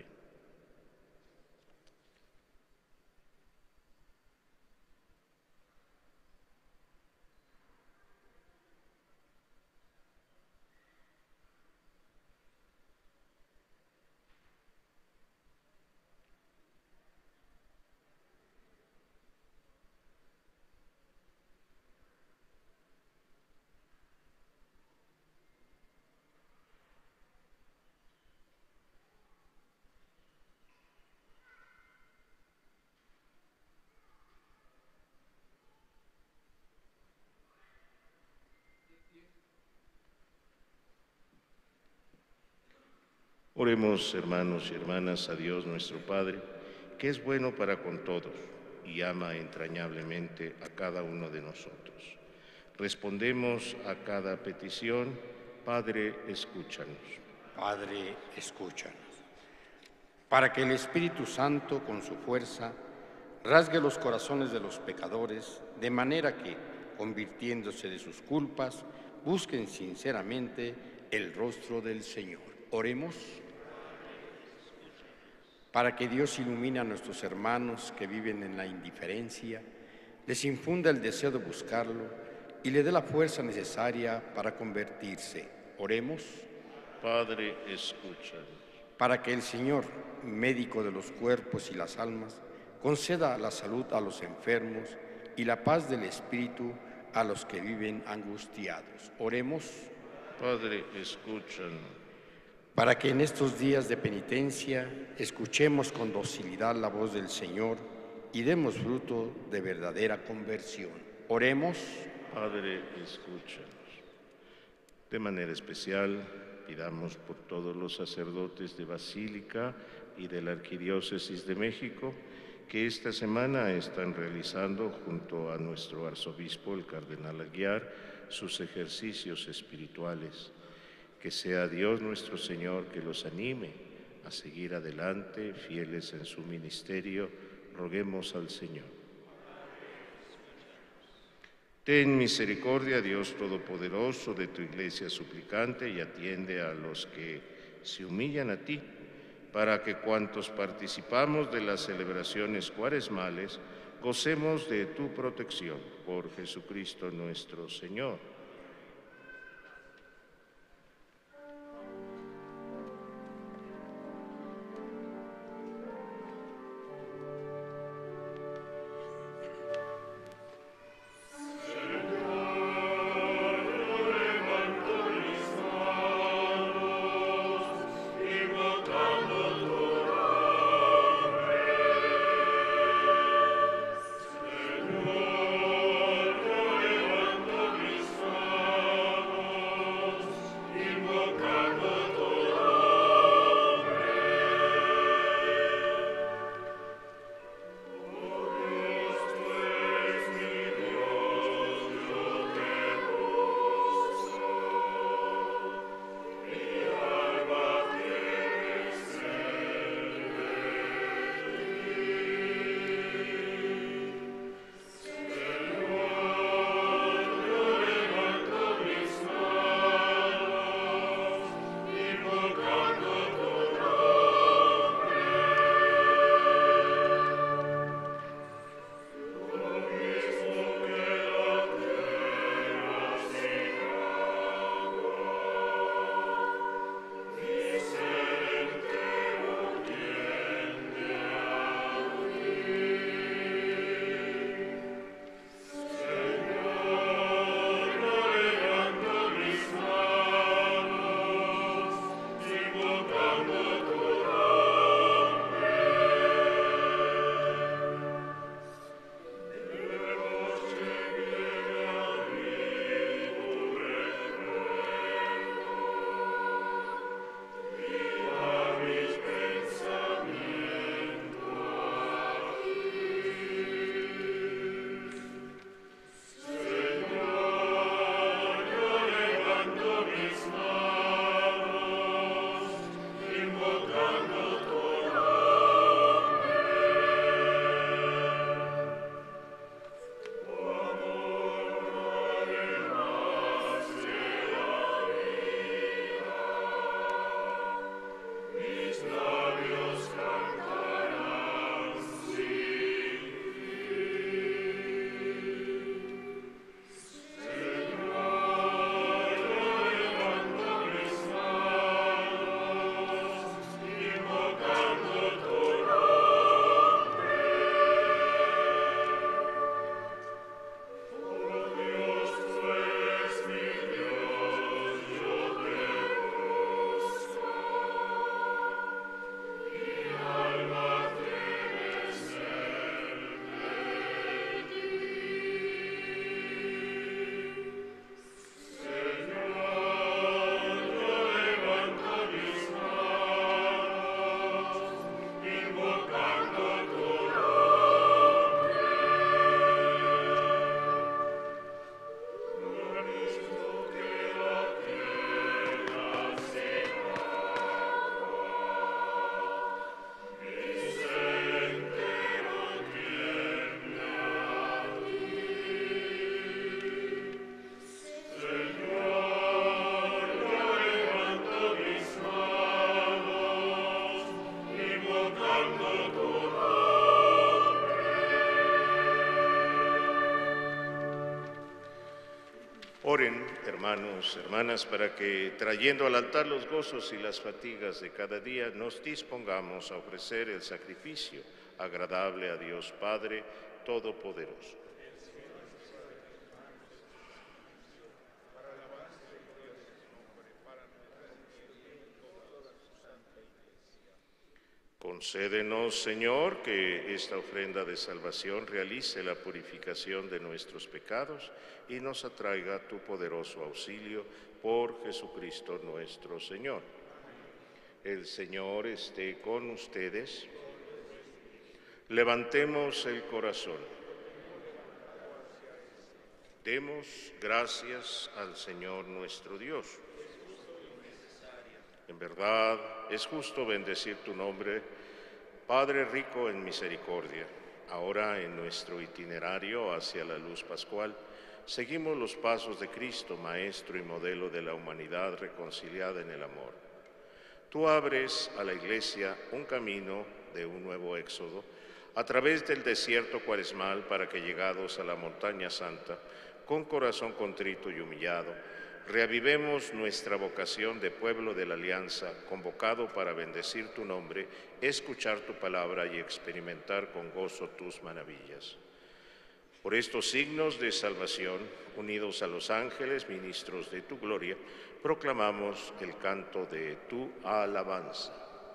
Oremos, hermanos y hermanas, a Dios nuestro Padre, que es bueno para con todos y ama entrañablemente a cada uno de nosotros. Respondemos a cada petición: Padre, escúchanos. Padre, escúchanos. Para que el Espíritu Santo, con su fuerza, rasgue los corazones de los pecadores, de manera que, convirtiéndose de sus culpas, busquen sinceramente el rostro del Señor. Oremos. Para que Dios ilumine a nuestros hermanos que viven en la indiferencia, les infunda el deseo de buscarlo y le dé la fuerza necesaria para convertirse. Oremos. Padre, escúchanos. Para que el Señor, médico de los cuerpos y las almas, conceda la salud a los enfermos y la paz del espíritu a los que viven angustiados. Oremos. Padre, escúchanos. Para que en estos días de penitencia escuchemos con docilidad la voz del Señor y demos fruto de verdadera conversión. Oremos. Padre, escúchanos. De manera especial, pidamos por todos los sacerdotes de Basílica y de la Arquidiócesis de México que esta semana están realizando junto a nuestro arzobispo, el cardenal Aguiar, sus ejercicios espirituales. Que sea Dios nuestro Señor que los anime a seguir adelante, fieles en su ministerio. Roguemos al Señor. Ten misericordia, Dios Todopoderoso, de tu Iglesia suplicante y atiende a los que se humillan a ti, para que cuantos participamos de las celebraciones cuaresmales gocemos de tu protección. Por Jesucristo nuestro Señor. Cristo. Oren, hermanos, hermanas, para que, trayendo al altar los gozos y las fatigas de cada día, nos dispongamos a ofrecer el sacrificio agradable a Dios Padre Todopoderoso. Concédenos, Señor, que esta ofrenda de salvación realice la purificación de nuestros pecados y nos atraiga tu poderoso auxilio por Jesucristo nuestro Señor. El Señor esté con ustedes. Levantemos el corazón. Demos gracias al Señor nuestro Dios. En verdad, es justo bendecir tu nombre, Padre rico en misericordia. Ahora, en nuestro itinerario hacia la luz pascual, seguimos los pasos de Cristo, Maestro y modelo de la humanidad reconciliada en el amor. Tú abres a la Iglesia un camino de un nuevo éxodo a través del desierto cuaresmal para que, llegados a la montaña santa, con corazón contrito y humillado, reavivemos nuestra vocación de pueblo de la alianza, convocado para bendecir tu nombre, escuchar tu palabra y experimentar con gozo tus maravillas. Por estos signos de salvación, unidos a los ángeles, ministros de tu gloria, proclamamos el canto de tu alabanza.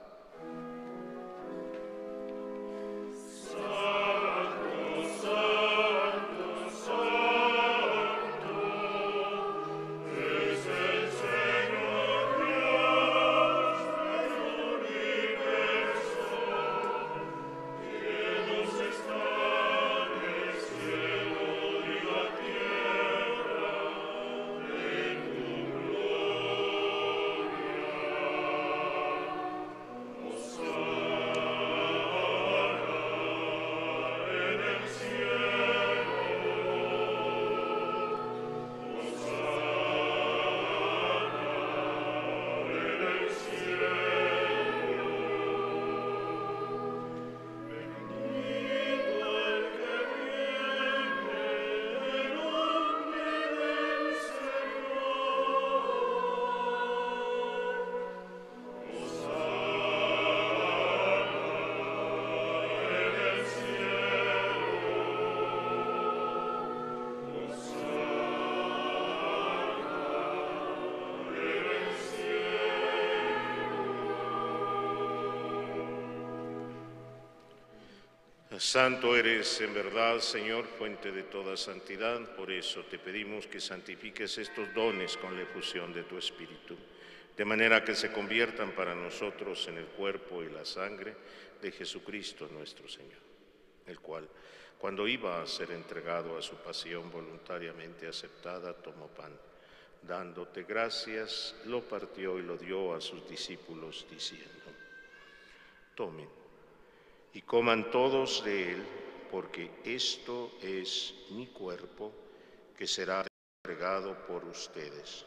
Santo eres en verdad, Señor, fuente de toda santidad. Por eso te pedimos que santifiques estos dones con la efusión de tu Espíritu, de manera que se conviertan para nosotros en el cuerpo y la sangre de Jesucristo nuestro Señor, el cual, cuando iba a ser entregado a su pasión voluntariamente aceptada, tomó pan. Dándote gracias, lo partió y lo dio a sus discípulos, diciendo: tomen y coman todos de él, porque esto es mi cuerpo, que será entregado por ustedes.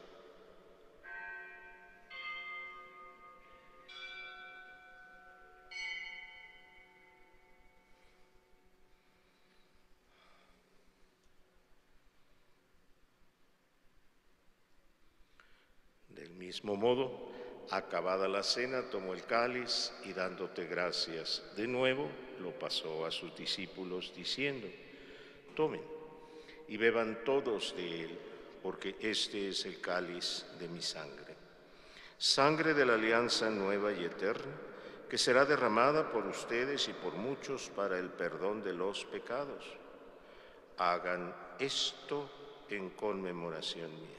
Del mismo modo, acabada la cena, tomó el cáliz y, dándote gracias de nuevo, lo pasó a sus discípulos, diciendo: tomen y beban todos de él, porque este es el cáliz de mi sangre, sangre de la alianza nueva y eterna, que será derramada por ustedes y por muchos para el perdón de los pecados. Hagan esto en conmemoración mía.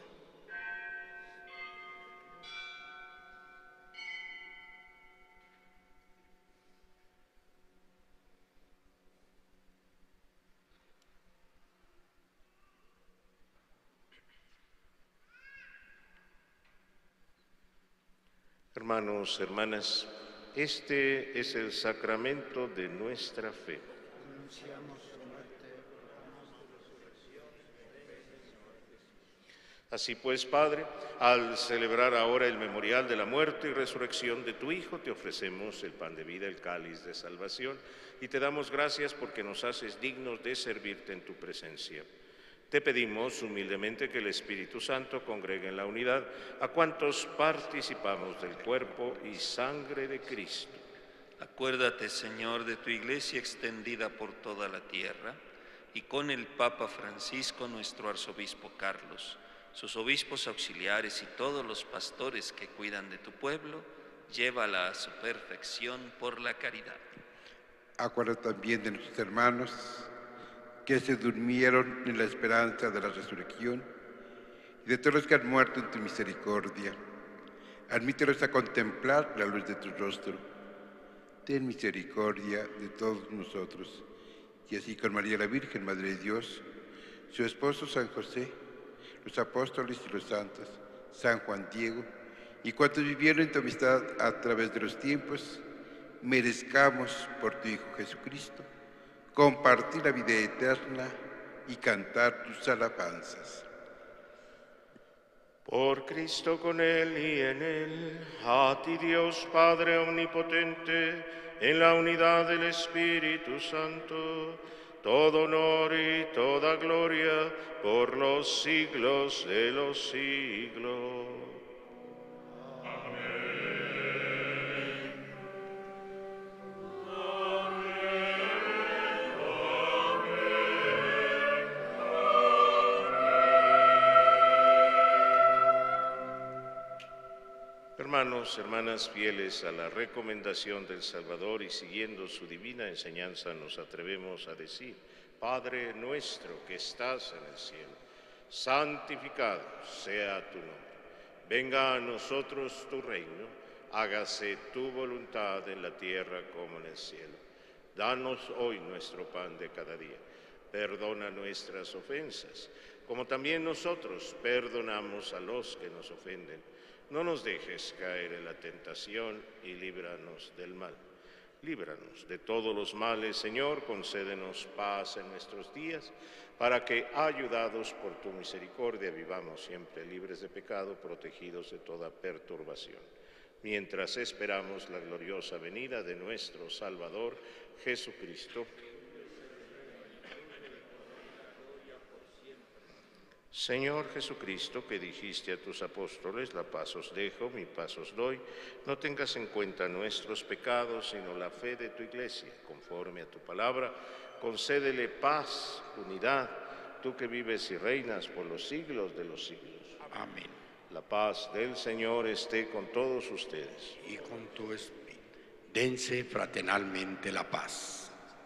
Hermanos, hermanas, este es el sacramento de nuestra fe. Así pues, Padre, al celebrar ahora el memorial de la muerte y resurrección de tu Hijo, te ofrecemos el pan de vida, el cáliz de salvación, y te damos gracias porque nos haces dignos de servirte en tu presencia. Te Te pedimos humildemente que el Espíritu Santo congregue en la unidad a cuantos participamos del cuerpo y sangre de Cristo. Acuérdate, Señor, de tu Iglesia extendida por toda la tierra, y con el Papa Francisco, nuestro arzobispo Carlos, sus obispos auxiliares y todos los pastores que cuidan de tu pueblo, llévala a su perfección por la caridad. Acuérdate también de nuestros hermanos que se durmieron en la esperanza de la resurrección y de todos los que han muerto en tu misericordia. Admítelos a contemplar la luz de tu rostro. Ten misericordia de todos nosotros, y así con María la Virgen, Madre de Dios, su esposo San José, los apóstoles y los santos, San Juan Diego, y cuantos vivieron en tu amistad a través de los tiempos, merezcamos por tu Hijo Jesucristo compartir la vida eterna y cantar tus alabanzas. Por Cristo, con Él y en Él, a ti Dios Padre Omnipotente, en la unidad del Espíritu Santo, todo honor y toda gloria por los siglos de los siglos. Hermanos, hermanas fieles a la recomendación del Salvador y siguiendo su divina enseñanza, nos atrevemos a decir: Padre nuestro que estás en el cielo, santificado sea tu nombre. Venga a nosotros tu reino, hágase tu voluntad en la tierra como en el cielo. Danos hoy nuestro pan de cada día. Perdona nuestras ofensas, como también nosotros perdonamos a los que nos ofenden. No nos dejes caer en la tentación y líbranos del mal. Líbranos de todos los males, Señor, concédenos paz en nuestros días, para que, ayudados por tu misericordia, vivamos siempre libres de pecado, protegidos de toda perturbación, mientras esperamos la gloriosa venida de nuestro Salvador, Jesucristo. Señor Jesucristo, que dijiste a tus apóstoles: la paz os dejo, mi paz os doy, no tengas en cuenta nuestros pecados, sino la fe de tu Iglesia. Conforme a tu palabra, concédele paz, unidad, tú que vives y reinas por los siglos de los siglos. Amén. La paz del Señor esté con todos ustedes. Y con tu espíritu. Dense fraternalmente la paz.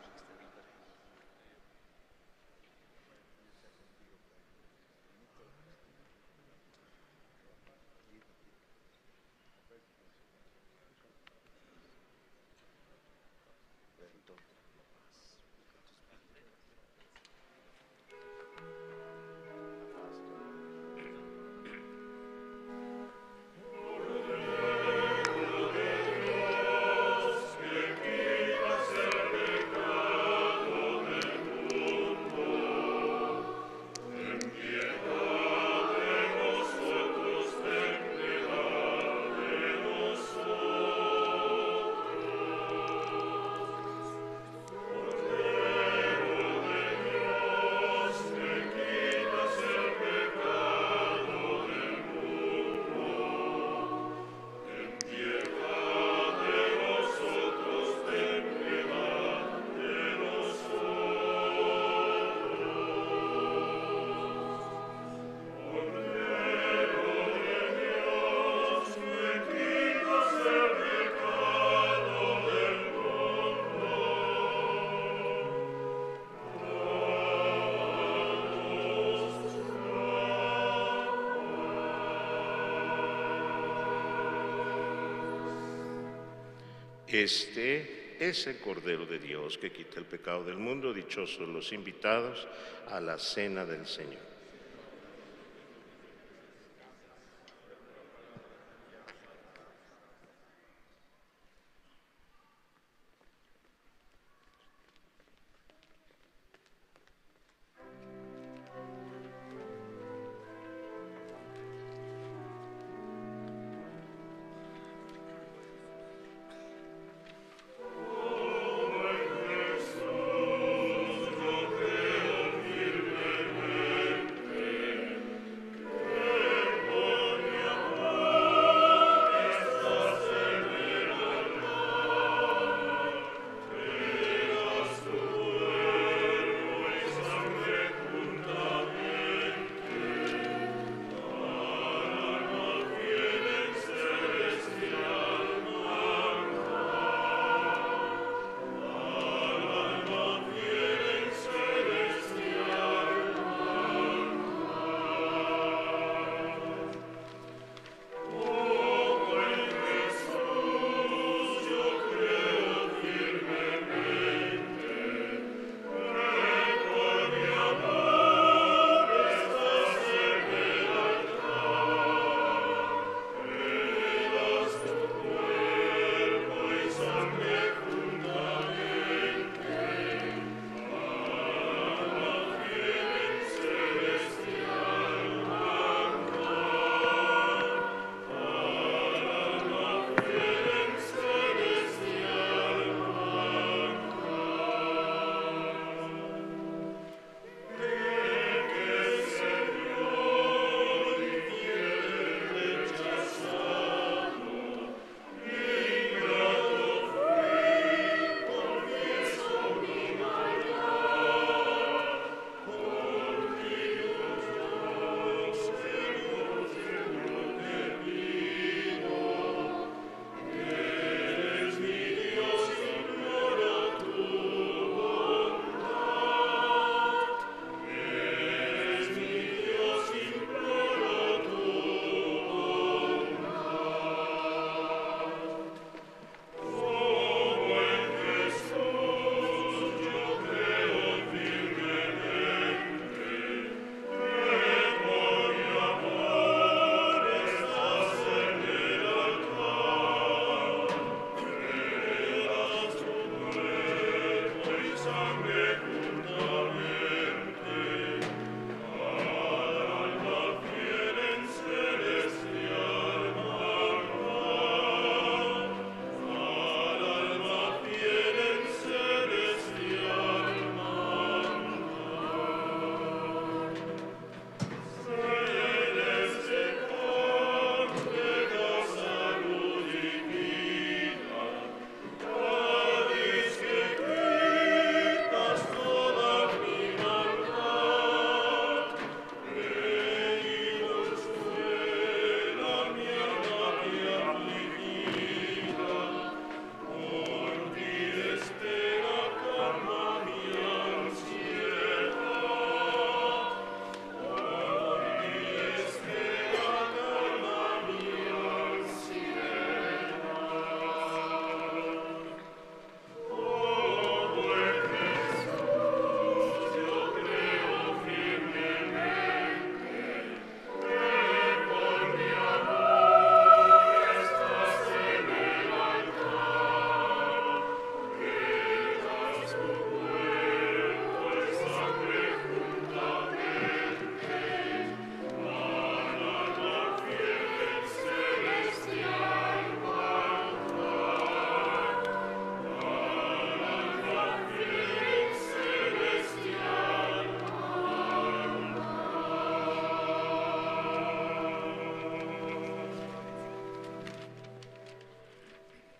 Este es el Cordero de Dios que quita el pecado del mundo. Dichosos los invitados a la cena del Señor.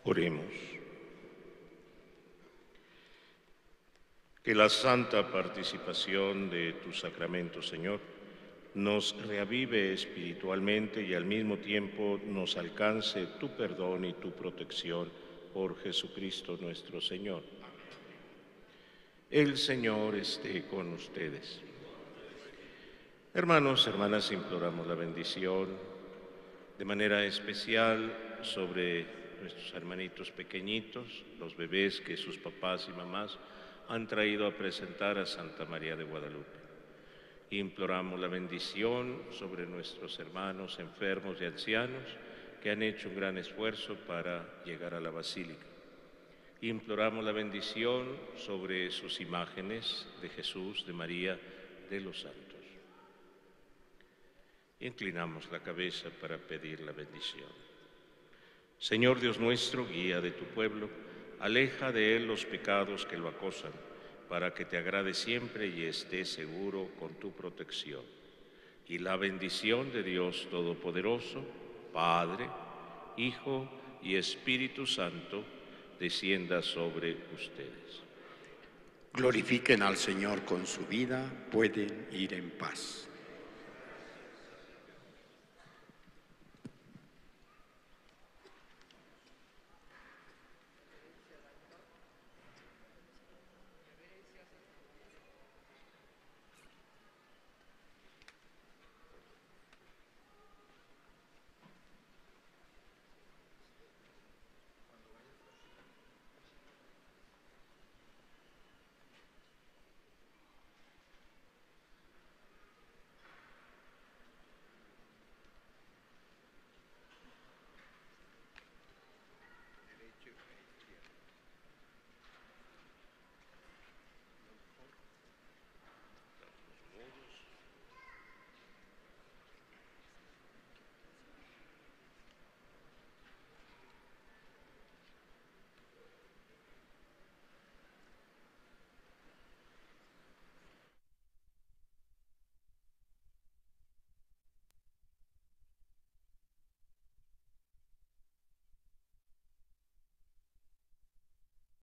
Oremos. Que la santa participación de tu sacramento, Señor, nos reavive espiritualmente y al mismo tiempo nos alcance tu perdón y tu protección por Jesucristo nuestro Señor. El Señor esté con ustedes. Hermanos, hermanas, imploramos la bendición de manera especial sobre nuestros hermanitos pequeñitos, los bebés que sus papás y mamás han traído a presentar a Santa María de Guadalupe. Imploramos la bendición sobre nuestros hermanos enfermos y ancianos que han hecho un gran esfuerzo para llegar a la Basílica. Imploramos la bendición sobre sus imágenes de Jesús, de María, de los santos. Inclinamos la cabeza para pedir la bendición. Señor Dios nuestro, guía de tu pueblo, aleja de él los pecados que lo acosan, para que te agrade siempre y esté seguro con tu protección. Y la bendición de Dios Todopoderoso, Padre, Hijo y Espíritu Santo, descienda sobre ustedes. Glorifiquen al Señor con su vida, pueden ir en paz.